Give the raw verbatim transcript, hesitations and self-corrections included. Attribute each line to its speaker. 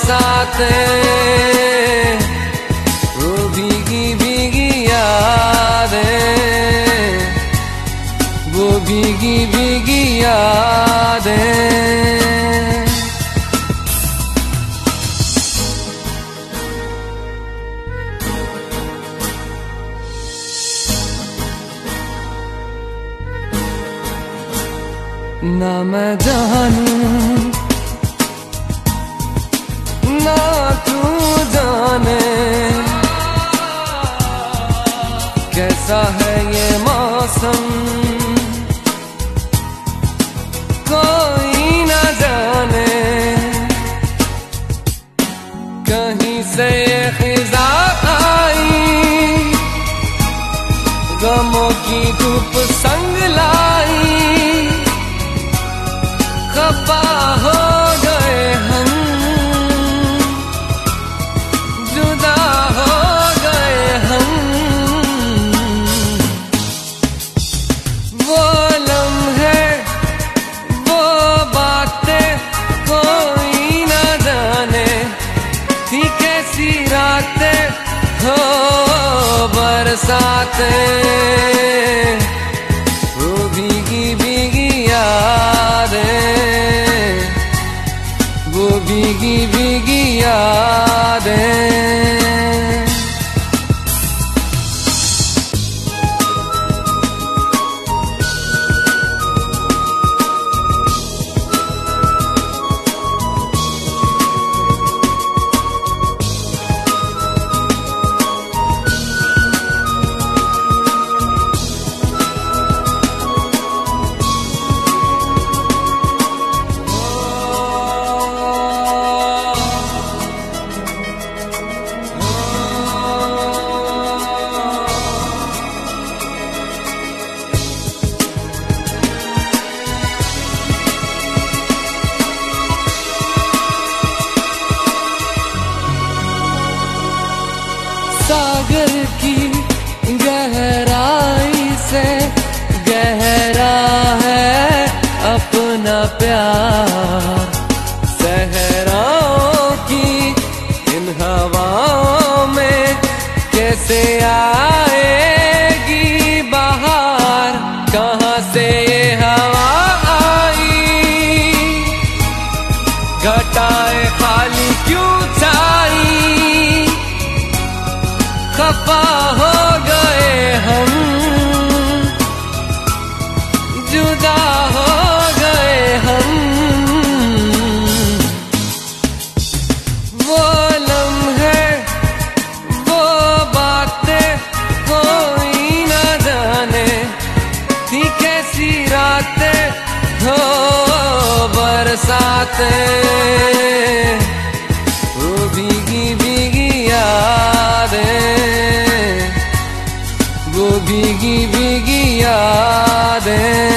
Speaker 1: बरसातें, वो भीगी भीगी यादें, वो भीगी भीगी यादें। ना मैं जानूं ना तू जाने कैसा है ये मौसम, कोई ना जाने कहीं से ये खिज़ा आई, गमों की धूप संग लाई, खफा हो गए हम, जुदा हो गए हम। वो लम्हे वो बातें कोई ना जाने, थी कैसी रातें हो बरसातें, वो भीगी भीगी यादें, वो भीगी भीगी यादें। सागर की गहराई से गहरा है अपना प्यार, सहराओं की इन हवाओं में कैसे आएगी बहार, कहाँ से ये हवा आई, घटाएं खाली क्यों छाई, खफा हो गए हम, जुदा हो गए हम। वो लम्हे वो बातें कोई ना जाने, थी कैसी रातें हो बरसातें, वो भीगी भीगी यादें, वो भीगी भीगी यादें।